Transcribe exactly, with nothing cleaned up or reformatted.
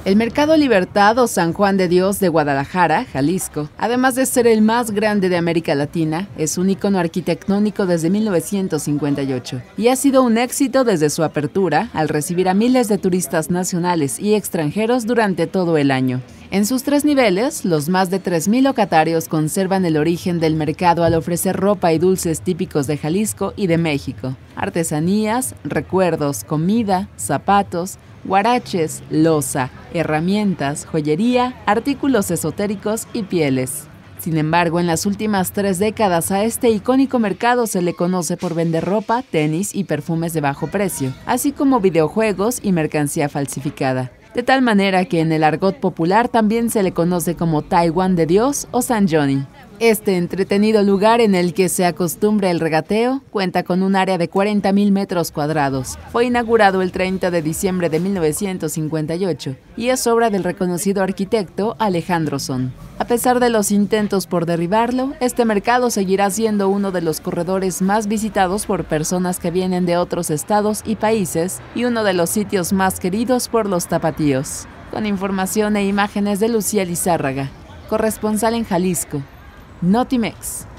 El Mercado Libertad o San Juan de Dios de Guadalajara, Jalisco, además de ser el más grande de América Latina, es un ícono arquitectónico desde mil novecientos cincuenta y ocho y ha sido un éxito desde su apertura al recibir a miles de turistas nacionales y extranjeros durante todo el año. En sus tres niveles, los más de tres mil locatarios conservan el origen del mercado al ofrecer ropa y dulces típicos de Jalisco y de México, artesanías, recuerdos, comida, zapatos, huaraches, loza, herramientas, joyería, artículos esotéricos y pieles. Sin embargo, en las últimas tres décadas a este icónico mercado se le conoce por vender ropa, tenis y perfumes de bajo precio, así como videojuegos y mercancía falsificada. De tal manera que en el argot popular también se le conoce como Taiwán de Dios o San Johnny. Este entretenido lugar en el que se acostumbra el regateo cuenta con un área de cuarenta mil metros cuadrados. Fue inaugurado el treinta de diciembre de mil novecientos cincuenta y ocho y es obra del reconocido arquitecto Alejandro Son. A pesar de los intentos por derribarlo, este mercado seguirá siendo uno de los corredores más visitados por personas que vienen de otros estados y países y uno de los sitios más queridos por los tapatíos. Con información e imágenes de Lucía Lizárraga, corresponsal en Jalisco, Notimex.